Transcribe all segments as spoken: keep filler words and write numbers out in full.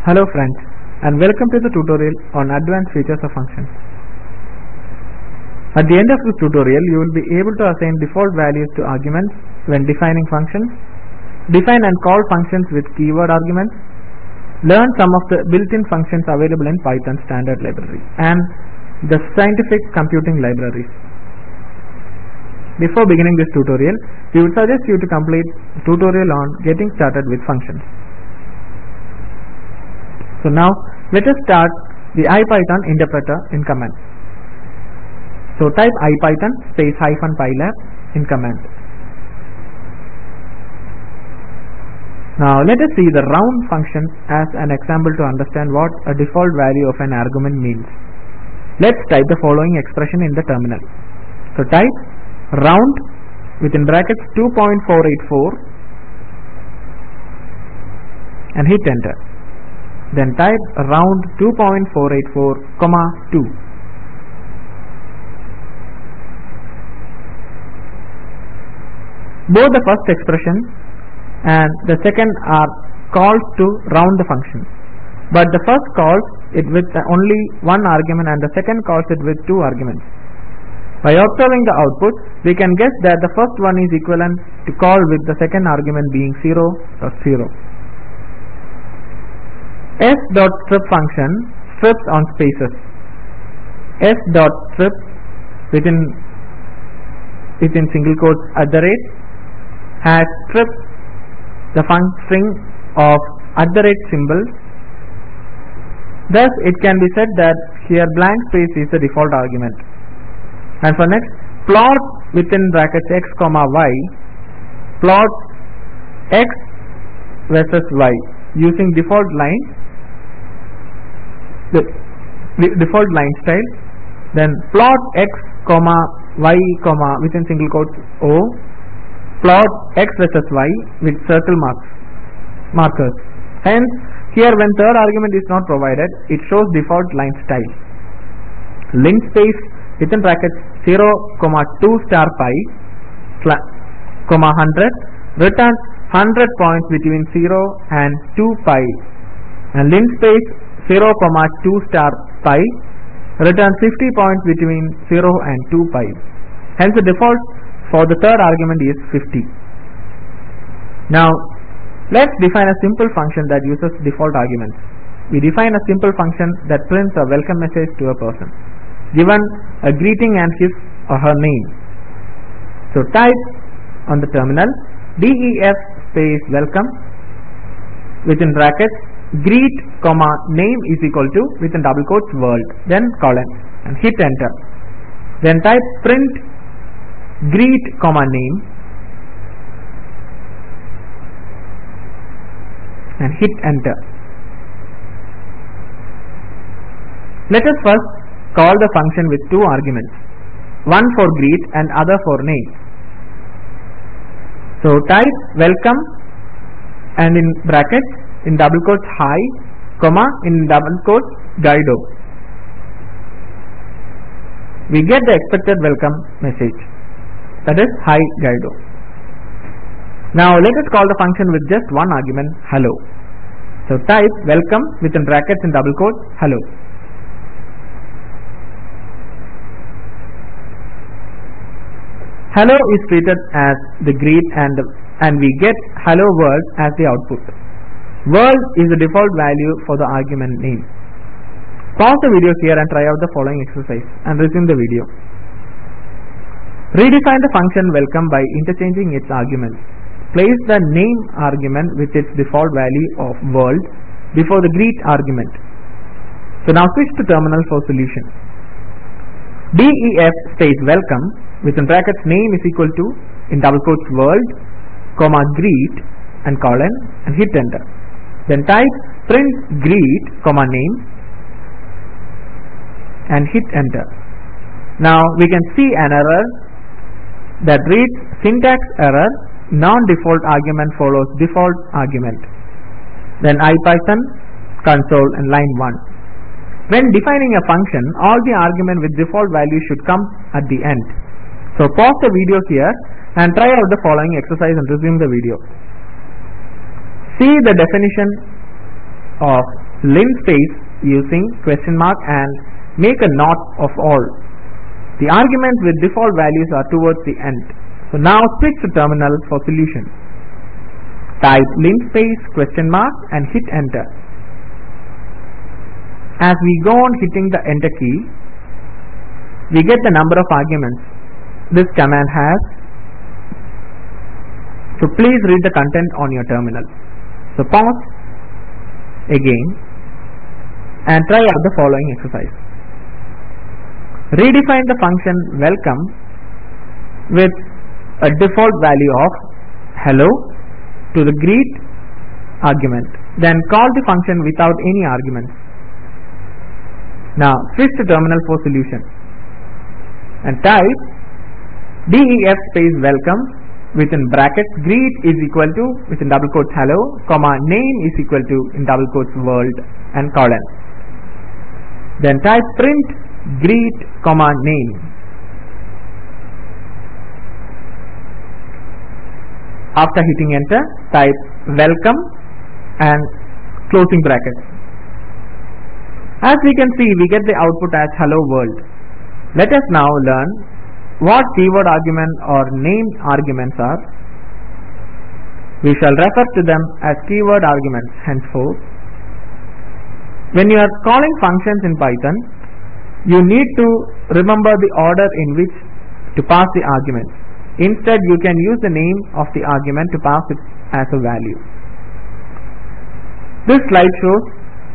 Hello friends, and welcome to the tutorial on advanced features of functions. At the end of this tutorial, you will be able to assign default values to arguments when defining functions, define and call functions with keyword arguments, learn some of the built-in functions available in Python standard library, and the scientific computing libraries. Before beginning this tutorial, we would suggest you to complete the tutorial on getting started with functions. So now let us start the IPython interpreter in command. So type IPython space hyphen pylab in command. Now let us see the round function as an example to understand what a default value of an argument means. Let's type the following expression in the terminal. So type round within brackets two point four eight four and hit enter. Then type round two point four eight four comma two. Both the first expression and the second are calls to round the function, but the first calls it with only one argument and the second calls it with two arguments. By observing the output, we can guess that the first one is equivalent to call with the second argument being zero plus zero. S.strip function strips on spaces. S.strip within within single quotes at the rate has stripped the function string of at the rate symbol. Thus it can be said that here blank space is the default argument. And for next, plot within brackets x comma y, plot x versus y using default line, the, the default line style. Then plot x comma y comma within single quotes o, plot x versus y with circle marks markers. Hence here when third argument is not provided, it shows default line style. Linspace within brackets zero comma two star pi comma one hundred returns one hundred points between zero and two pi, and linspace zero comma two star pi returns fifty points between zero and two pi. Hence the default for the third argument is fifty. Now let's define a simple function that uses default arguments. We define a simple function that prints a welcome message to a person, given a greeting and his or her name. So type on the terminal def space welcome within brackets greet comma name is equal to within double quotes world, then colon, and hit enter. Then type print greet comma name and hit enter. Let us first call the function with two arguments, one for greet and other for name. So type welcome and in brackets in double quotes hi comma in double quotes guido. We get the expected welcome message, that is hi guido. Now let us call the function with just one argument hello. So type welcome within brackets in double quotes hello. Hello is treated as the greet and and we get hello world as the output. World is the default value for the argument name. Pause the video here and try out the following exercise and resume the video. Redefine the function welcome by interchanging its arguments. Place the name argument with its default value of world before the greet argument. So now switch to terminal for solution. Def space welcome within brackets name is equal to in double quotes world comma greet and colon and hit enter. Then type print greet comma name and hit enter. Now we can see an error that reads syntax error, non-default argument follows default argument. Then IPython console and line one. When defining a function, all the argument with default value should come at the end. So pause the video here and try out the following exercise and resume the video. See the definition of linspace using question mark and make a knot of all. The arguments with default values are towards the end. So now switch to terminal for solution. Type linspace question mark and hit enter. As we go on hitting the enter key, we get the number of arguments this command has. So please read the content on your terminal. So pause again and try out the following exercise. Redefine the function welcome with a default value of hello to the greet argument. Then call the function without any arguments. Now switch to terminal for solution and type def space welcome within brackets greet is equal to within double quotes hello comma name is equal to in double quotes world and colon. Then type print greet comma name. After hitting enter, type welcome and closing brackets. As we can see, we get the output as hello world. Let us now learn what keyword argument or name arguments are. We shall refer to them as keyword arguments henceforth. When you are calling functions in Python, you need to remember the order in which to pass the arguments. Instead, you can use the name of the argument to pass it as a value. This slide shows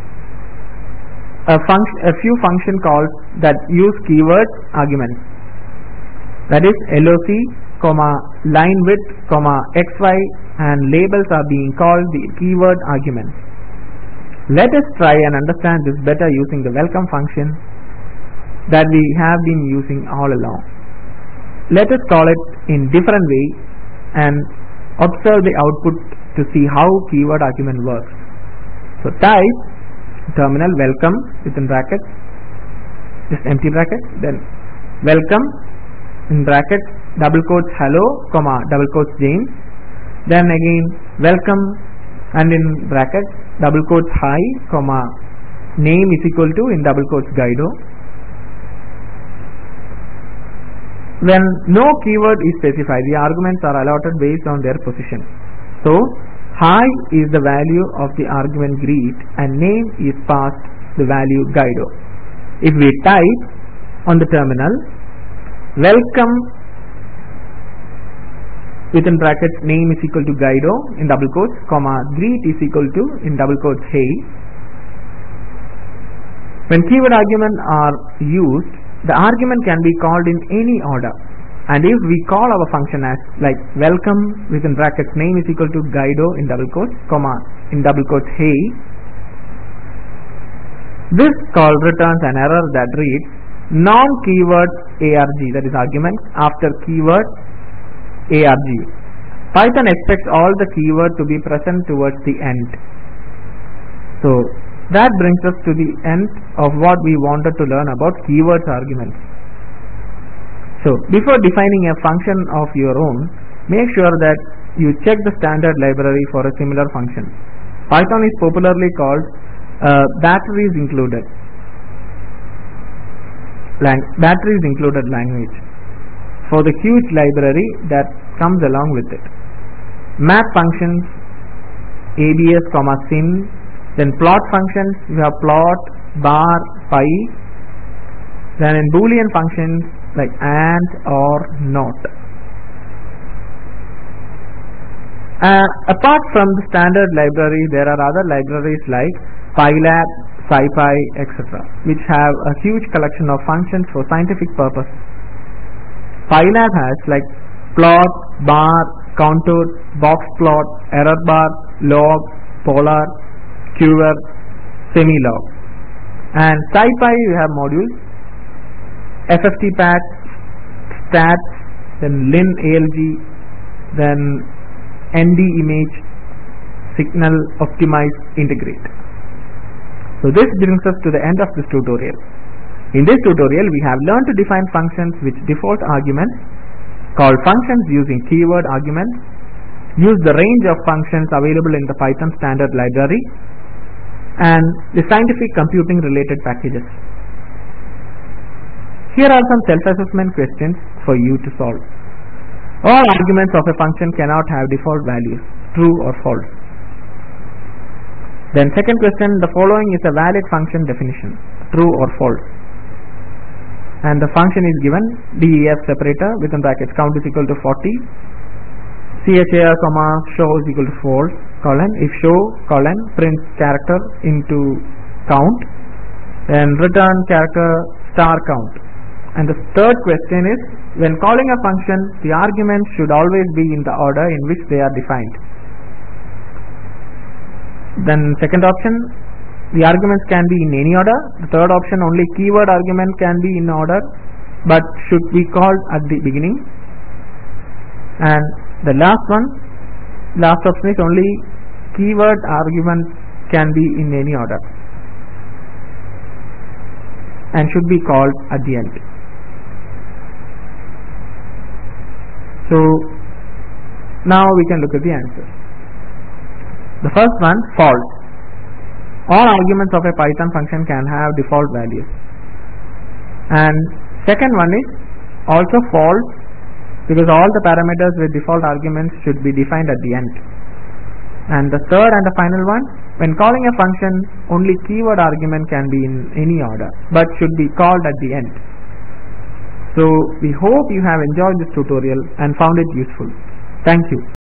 a, function, a few function calls that use keyword arguments. That is loc, comma, line width, comma, xy and labels are being called the keyword arguments. Let us try and understand this better using the welcome function that we have been using all along. Let us call it in different way and observe the output to see how keyword argument works. So type terminal welcome within brackets, just empty bracket, then welcome in brackets double quotes hello comma double quotes James, then again welcome and in brackets double quotes hi comma name is equal to in double quotes Guido. When no keyword is specified, the arguments are allotted based on their position. So hi is the value of the argument greet and name is passed the value Guido. If we type on the terminal welcome within brackets name is equal to Guido in double quotes comma greet is equal to in double quotes hey. When keyword arguments are used, the argument can be called in any order, and if we call our function as like welcome within brackets name is equal to Guido in double quotes comma in double quotes hey, this call returns an error that reads non-keyword arg, that is argument after keyword arg. Python expects all the keyword to be present towards the end. So that brings us to the end of what we wanted to learn about keywords arguments. So before defining a function of your own, make sure that you check the standard library for a similar function. Python is popularly called uh, batteries included Lang batteries included language for the huge library that comes along with it. Map functions, abs, comma sim. Then plot functions, we have plot, bar, pie. Then in boolean functions like and or not. Uh, apart from the standard library, there are other libraries like Pylab, SciPy, et cetera, which have a huge collection of functions for scientific purposes. Pylab has like plot, bar, contour, box plot, error bar, log, polar, skewer, semi-log. And SciPy we have modules ffmpeg, stats, then linalg, then nd image, signal, optimize, integrate. So this brings us to the end of this tutorial. In this tutorial we have learned to define functions with default arguments, call functions using keyword arguments, use the range of functions available in the Python standard library, and the scientific computing related packages. Here are some self-assessment questions for you to solve. All arguments of a function cannot have default values, true or false. Then second question, the following is a valid function definition, true or false. And the function is given def separator within brackets count is equal to forty, char comma show is equal to false, colon if show colon prints character into count, then return character star count. And the third question is, when calling a function, the arguments should always be in the order in which they are defined. Then second option, the arguments can be in any order. The third option, only keyword argument can be in order but should be called at the beginning. And the last one, last option is only keyword argument can be in any order and should be called at the end. So now we can look at the answers. The first one, false. All arguments of a Python function can have default values. And second one is also false, because all the parameters with default arguments should be defined at the end. And the third and the final one, when calling a function, only keyword argument can be in any order but should be called at the end. So we hope you have enjoyed this tutorial and found it useful. Thank you.